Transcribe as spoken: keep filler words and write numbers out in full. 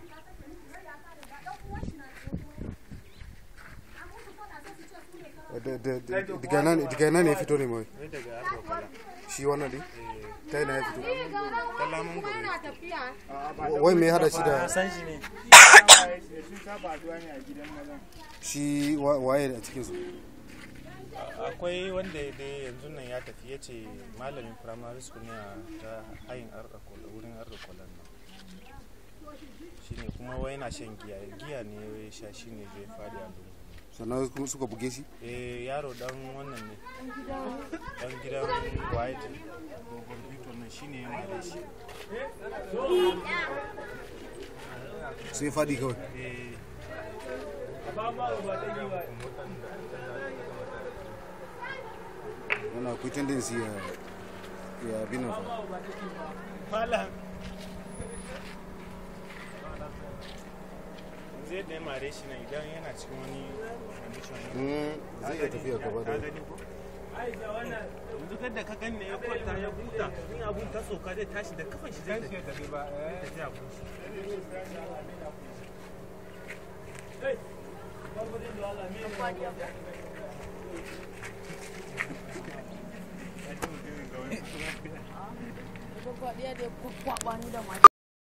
daga nan ne fito ne mai shi wannan ne ta yana ya fito wai mai hada shi da shi waye a cikin su akwai wanda dai yanzu nan ya tafi ya ce malamin primary school ne ta hayin arkakola wurin arkakola nan shi ne kuma wai na shan giya giya ne ya sha shi ne zai fadi a lungu sannan kuma suka buge shi eh yaro dan wannan ne dan gidan white dogon bito nan shi ne ya mare shi sai fadi kawai eh wana akwai tendency ya ya bina fa zai da mare shi na idan yana cikin wani condition zai iya tafiya gaba da yanzu kadda ka ganne ya kwanta ya huta in abun ta soka zai tashi da kafan shi zai tafi ba tafi a kun shi Dia dia kuat bani dah mati.